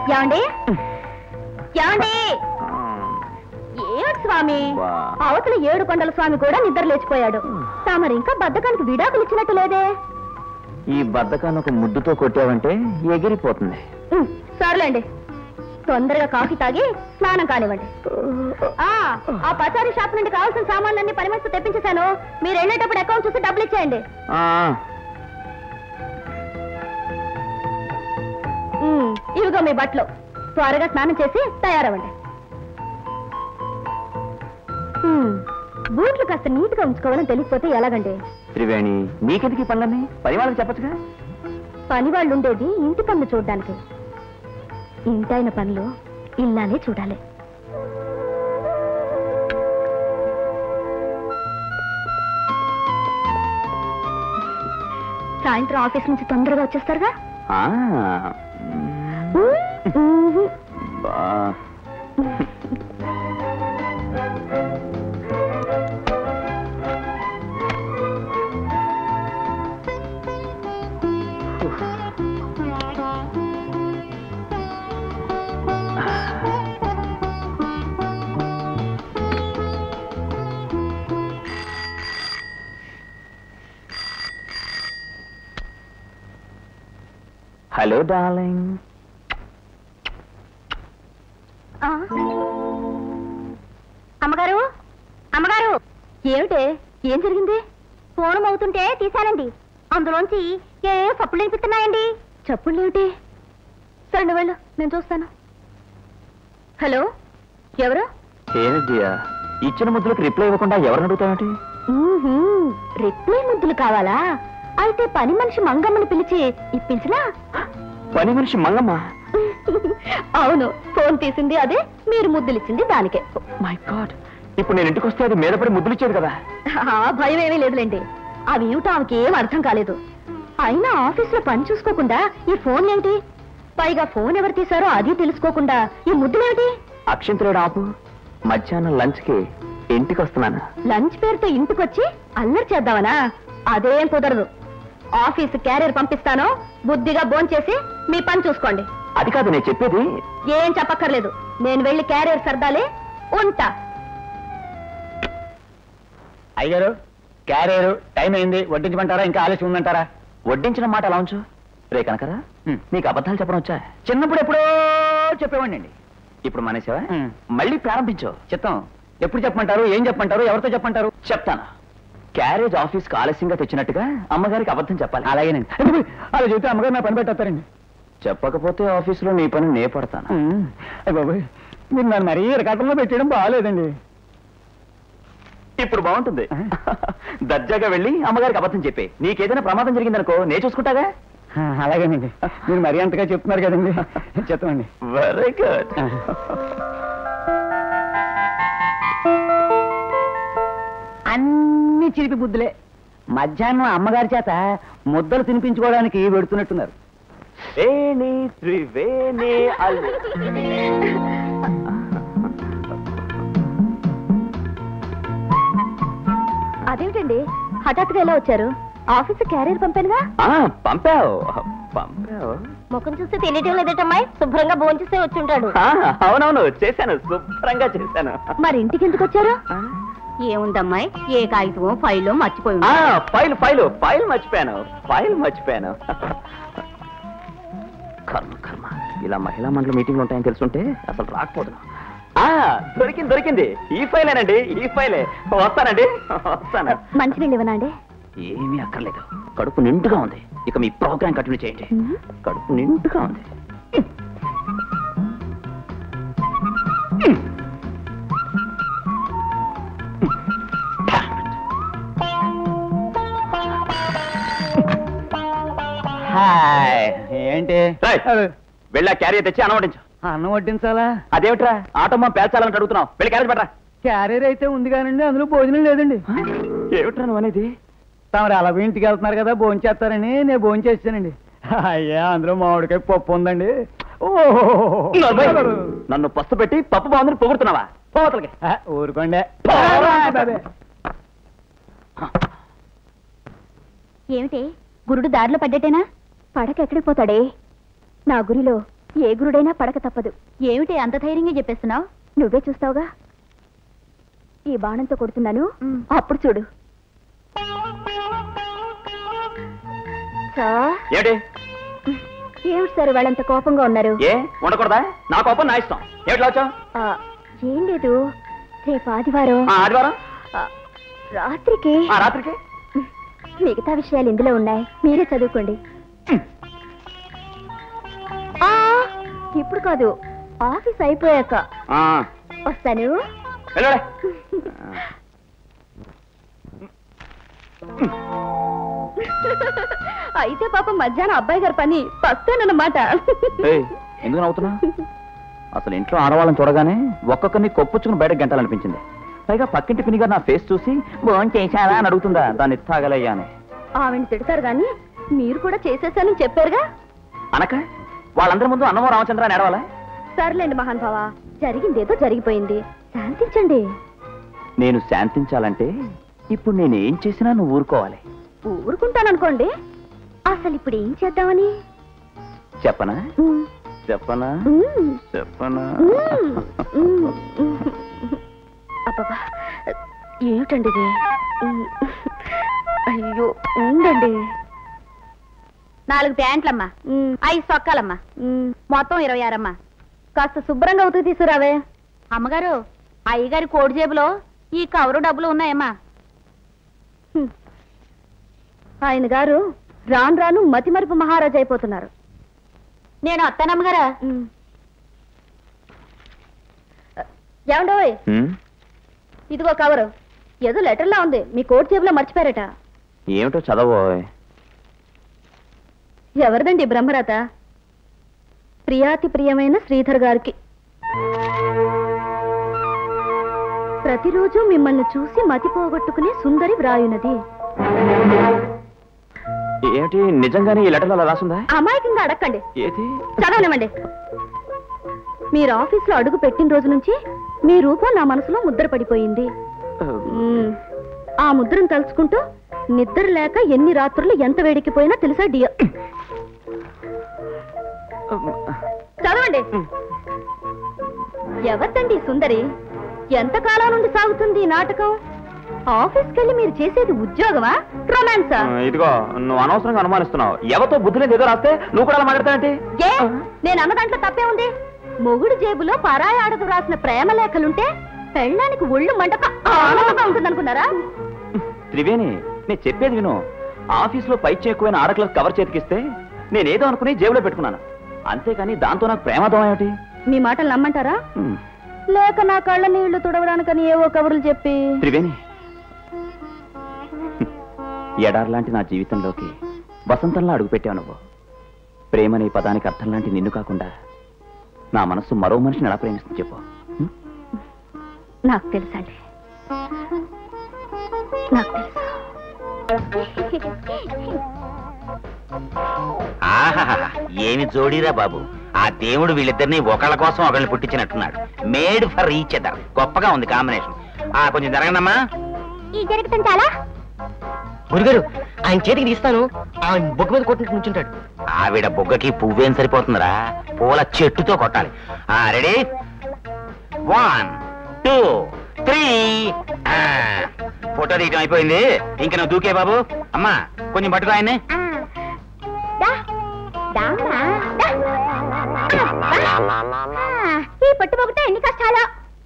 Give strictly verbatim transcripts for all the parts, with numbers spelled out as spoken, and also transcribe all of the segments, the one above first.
ఏమండి ఏమండి ఏమిటి స్వామి అవతల ఏడు కొండల స్వామి కూడా నిద్ర లేచిపోయాడు తామరు ఇంకా బద్దకానికి విడాకులు ఇచ్చినట్టు లేదే ఈ బద్దకాన్ని ఒక ముద్దుతో కొట్టావంటే ఎగిరిపోతుంది సర్లేండి తొందరగా కాఫీ తాగి స్నానం కానివ్వండి ఆ పచారీ షాప్ నుండి కావాల్సిన సామాన్లన్నీ పని మనిషితో తెప్పించేశాను మీరు వెళ్ళేటప్పుడు అకౌంట్ చూసి డబ్బులు ఇచ్చేయండి ఇవిగో మీ బట్టలు త్వరగా స్నానం చేసి తయారవ్వండి బూట్లు కాస్త నీట్గా ఉంచుకోవాలని తెలియకపోతే ఎలాగండి త్రివేణి నీకెందుకు ఈ పనులన్నీ పని వాళ్ళకి చెప్పచ్చుగా పని వాళ్ళు ఉండేది ఇంటి పనులు చూడడానికి ఇంటైన పనులు ఇల్లాలే చూడాలి సాయంత్రం ఆఫీస్ నుంచి తొందరగా వచ్చేస్తారుగా హలో డార్లింగ్ అమ్మగారు అమ్మగారు ఏమిటే ఏం జరిగింది ఫోన్ అవుతుంటే తీశానండి అందులోంచి ఏ చప్పుళ్ళు వినిపిస్తున్నాయండి చప్పుళ్ళు ఏమిటి సరే వెళ్ళు నేను చూస్తాను హలో ఎవరు ఏనయ్యా ఇచ్చిన ముద్దులకు రిప్లై ఇవ్వకుండా ఎవరిని అడుగుతావేంటి రిప్లై ముద్దులు కావాలా అయితే పని మనిషి మంగమ్మని పిలిచి ఇప్పించినా పని మనిషి మంగమ్మ అవును ఫోన్ తీసింది అదే మీరు ముద్దులిచ్చింది దానికే మై గాడ్ ఇప్పుడు నేను ఇంటికి వస్తే అది మీద పడి ముద్దులు ఇచ్చేది కదా భయం ఏమీ లేదులేండి అవి ఏమిటో ఆమెకి ఏం అర్థం కాలేదు అయినా ఆఫీస్ లో పని చూసుకోకుండా ఈ ఫోన్ ఏమిటి పైగా ఫోన్ ఎవరు తీశారో అది తెలుసుకోకుండా ఈ ముద్దులేమిటి అక్షంతలేడు ఆపు మధ్యాహ్నం లంచ్ కి ఇంటికి వస్తున్నాను లంచ్ పేరుతో ఇంటికొచ్చి అల్లరి చేద్దామనా అదేం కుదరదు ఆఫీస్ క్యారియర్ పంపిస్తాను బుద్ధిగా భోంచేసి మీ పని చూసుకోండి అది కాదు నేను చెప్పేది ఏం చెప్పక్కర్లేదు నేను వెళ్ళి క్యారియర్ సర్దాలి ఉంటా అయ్యారు క్యారియర్ టైం అయింది వడ్డించమంటారా ఇంకా ఆలస్యం ఉందంటారా వడ్డించిన మాట ఎలా ఉంచు రే కనకరా నీకు అబద్ధాలు చెప్పడం వచ్చా చిన్నప్పుడు ఎప్పుడో చెప్పేవాడి అండి ఇప్పుడు మానేసావా మళ్ళీ ప్రారంభించు చెప్తాం ఎప్పుడు చెప్పమంటారు ఏం చెప్పమంటారు ఎవరితో చెప్పమంటారు చెప్తాను క్యారేజ్ ఆఫీస్కి ఆలస్యంగా తెచ్చినట్టుగా అమ్మగారికి అబద్ధం చెప్పాలి అలాగేనండి అలా చెప్తే అమ్మగారు నా పని పెట్టేస్తారండి చెప్పకపోతే ఆఫీసులో నీ పని నే పడతాను బాబాయ్ మీరు నన్ను మరీ రకాటంలో పెట్టడం బాగాలేదండి ఇప్పుడు బాగుంటుంది దర్జాగా వెళ్ళి అమ్మగారికి అబద్ధం చెప్పే నీకేదైనా ప్రమాదం జరిగిందనుకో నే చూసుకుంటాగా అలాగేనండి మీరు మరీ అంతగా చెప్తున్నారు కదండి చెప్తామండి వెరీ గుడ్ అన్ని చిలిపి బుద్ధులే మధ్యాహ్నం అమ్మగారి చేత ముద్దలు తినిపించుకోవడానికి పెడుతున్నట్టున్నారు అదేమిటండి హఠాత్తుగా ఎలా వచ్చారు ఆఫీస్ క్యారియర్ పంపానుగా పంపావు పంపావు ముఖం చూస్తే తెలియటం లేదటమ్మాయి శుభ్రంగా భోంచేస్తే వచ్చి ఉంటాడు అవునవును చేశాను శుభ్రంగా చేశాను మరి ఇంటికి ఎందుకు వచ్చారు ఏముందమ్మాయి ఏ కాగితం ఫైల్ మర్చిపోయి ఫైల్ ఫైల్ ఫైల్ మర్చిపోయాను ఫైల్ మర్చిపోయాను కర్మ కర్మ ఇలా మహిళా మండలి మీటింగ్లు ఉంటాయని తెలుసుంటే అసలు రాకపోదు దొరికింది దొరికింది ఈ ఫైలేనండి ఈ ఫైలే వస్తానండి వస్తాను మంచినీళ్ళు ఇవ్వనండి ఏమీ అక్కర్లేదు కడుపు నిండుగా ఉంది ఇక మీ ప్రోగ్రాం కంటిన్యూ చేయండి కడుపు నిండుగా ఉంది ఏంటి వెళ్ళా క్యారియర్ తెచ్చి అన్నం వడ్డించు అన్నం వడ్డించాలా అదేమిట్రా ఆటోమా పేల్చాలని అడుగుతున్నావు వెళ్ళి క్యారేజ్ పట్టరా క్యారియర్ అయితే ఉంది కానండి అందులో భోజనం లేదండి ఏమిట్రా నువ్వు అనేది తమరు అలా ఇంటికి వెళ్తున్నారు కదా భోజనం చేస్తారని నేను భోజనం చేస్తానండి అయ్యా అందులో మామిడికాయ పప్పు ఉందండి నన్ను పస్తు పెట్టి పప్పు బాగుందని పొగుడుతున్నావా పోతలకి ఊరుకోండి ఏమిటి గురుడు దారిలో పడ్డటేనా పడక ఎక్కడికి పోతాడే నా గురిలో ఏ గురుడైనా పడక తప్పదు. ఏమిటి అంత ధైర్యంగా చెప్పేస్తున్నావు? నువ్వే చూస్తావుగా. ఈ బాణంతో కొడుతున్నాను, అప్పుడు చూడు. ఏమిటి ఏమిటి సార్ వాళ్ళంత కోపంగా ఉన్నారు? ఏ ఉండకూడదా? నా కోపం నా ఇష్టం. ఏమిటి వచ్చావు? ఏం లేదు, రేపు ఆదివారం. ఆదివారం రాత్రికి రాత్రికి మిగతా విషయాలు ఇందులో ఉన్నాయి, మీరే చదువుకోండి. ఇప్పుడు కాదు, ఆఫీస్ అయిపోయాక వస్తాను. అయితే పాపం మధ్యాహ్నం అబ్బాయి గారి పని పస్తానన్నమాట. ఎందుకు నవ్వుతున్నా? అసలు ఇంట్లో ఆడవాళ్ళని చూడగానే ఒక్కొక్కరిని కొప్పుచ్చుకుని బయటకు గంటాలనిపించింది. పైగా పక్కింటి పినిగా నా ఫేస్ చూసి భోజనం చేశారా అని అడుగుతుందా, దాన్ని తాగలయ్యా అని. ఆవిడ తిడతారు గాని మీరు కూడా చేసేసానని చెప్పారుగా. అనక వాళ్ళందరి ముందు అన్నమో రామచంద్ర అని ఏడవాలా? సర్లేండి మహాన్ భావ, జరిగిందేదో జరిగిపోయింది, శాంతించండి. నేను శాంతించాలంటే ఇప్పుడు నేనేం చేసినా నువ్వు ఊరుకోవాలి. ఊరుకుంటాననుకోండి. అసలు ఇప్పుడు ఏం చేద్దామని చెప్పనా? చెప్పనా చెప్పనా అబ్బా, ఏమిటండి ఇది? అయ్యో ఉండండి. నాలుగు ప్యాంట్లమ్మా, ఐదు సొక్కాలమ్మా, మొత్తం ఇరవై ఆరమ్మా. కాస్త శుభ్రంగా ఉతుకు తీసుకురావే. అమ్మగారు, అయ్యగారి కోడి జేబులో ఈ కవరు డబ్బులు ఉన్నాయమ్మా. ఆయన గారు రాను రాను మతిమరుపు మహారాజు అయిపోతున్నారు. నేను అత్తానమ్మగారా. ఏమండోయ్, ఇదిగో కవరు. ఏదో లెటర్లా ఉంది, మీ కోడి జేబులో మర్చిపోయారట. ఏమిటో చదవో. ఎవరిదండి బ్రహ్మరాత? ప్రియాతి ప్రియమైన శ్రీధర్ గారికి. ప్రతిరోజు మిమ్మల్ని చూసి మతి పోగొట్టుకునే సుందరి వ్రాయునది. ఏమిటి, నిజంగానే ఈ లెటర్లో అలా రాసుందా? అమాయకంగా అడక్కండి, ఏది చదవనివ్వండి. మీరు ఆఫీస్ లో అడుగు పెట్టిన రోజు నుంచి మీ రూపం నా మనసులో ముద్ర పడిపోయింది. ఆ ముద్రను తలుచుకుంటూ నిద్ర లేక ఎన్ని రాత్రులు ఎంత వేడికిపోయినా తెలుసా డియర్. చదవండి. ఎవరిదండి సుందరి? ఎంతకాలం నుండి సాగుతుంది ఈ నాటకం? ఆఫీస్కి వెళ్ళి మీరు చేసేది ఉద్యోగమా, రొమాన్సా? ఇదిగో, నువ్వు అనవసరంగా అనుమానిస్తున్నావు. ఎవరితో బుద్ధి లేదు ఏదో రాస్తే నువ్వు కూడా మాట్లాడతానంటే. ఏ, నేను అన్న దాంట్లో తప్పే ఉంది. మొగుడు జేబులో పరాయి ఆడదు రాసిన ప్రేమ లేఖలుంటే పెళ్ళానికి ఒళ్ళు మంటక ఆనందంగా ఉంటుందనుకున్నారా? త్రివేణి, నేను చెప్పేది విను. ఆఫీస్ లో పైచి ఎక్కువైన ఆడక్లకు కవర్ చేతికిస్తే నేనేదో అనుకుని జేబులో పెట్టుకున్నాను, అంతేకాని దాంతో నాకు ప్రేమదం ఏమిటి? మీ మాటలు నమ్మంటారా లేక నా కళ్ళ నీళ్లు తుడవడానికని ఏవో కబుర్లు చెప్పి? త్రివేణి, ఎడార్లాంటి నా జీవితంలోకి వసంతంలా అడుగుపెట్టావు నువ్వు. ప్రేమనే పదానికి అర్థం లాంటి నిన్ను కాకుండా నా మనస్సు మరో మనిషిని ఎలా ప్రేమిస్తుంది చెప్పు. నాకు తెలుసండి, నాకు తెలుసు. ఏమి జోడీరా బాబు, ఆ దేవుడు వీళ్ళిద్దరిని ఒకళ్ళ కోసం ఒకళ్ళని పుట్టించినట్టున్నాడు. Made for each other. గొప్పగా ఉంది కాంబినేషన్. ఆ కొంచెం జరగనమ్మా. ఈ జరగటం చాలా. గురుగారు, ఆయన చేతికి తీస్తాను, ఆయన బొగ్గ మీద కొట్టినట్టు నుంచుంటాడు. ఆవిడ బొగ్గకి పువ్వేం సరిపోతుందిరా, పూల చెట్టుతో కొట్టాలి. ఆ ready, one two three. Photo తీయటం అయిపోయింది, ఇంక నువ్వు దూకే బాబు. అమ్మా కొంచెం పట్టుకో ఆయన్ని. ఈ పట్టుబొక్కట ఎన్ని కష్టాలు.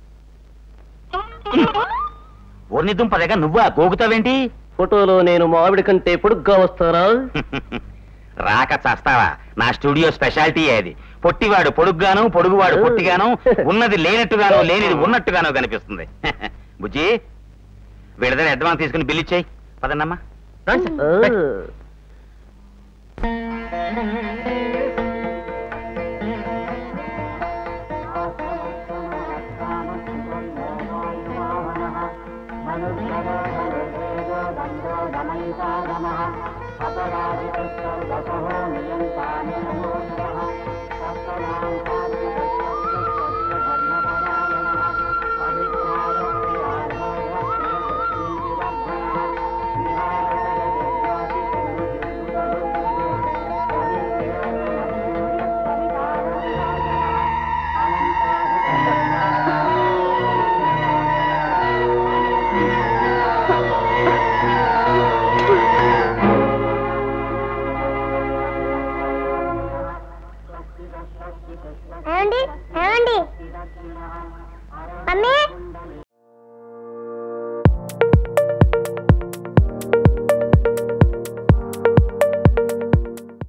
ఊరిని దుంపదేగా నువ్వా గోగుతావేంటి? ఫోటోలో నేను మావిడి కంటే పొడుగ్గా వస్తారా? రాక చస్తావా, నా స్టూడియో స్పెషాలిటీ అది. పొట్టివాడు పొడుగ్గాను, పొడుగువాడు పొట్టిగాను, ఉన్నది లేనట్టుగాను, లేనిది ఉన్నట్టుగాను కనిపిస్తుంది. బుజ్జి, వీళ్ళ దగ్గర అడ్వాన్స్ తీసుకుని బిల్ ఇచ్చేయి. పదన్నమ్మా. ఏమండి ఏమండి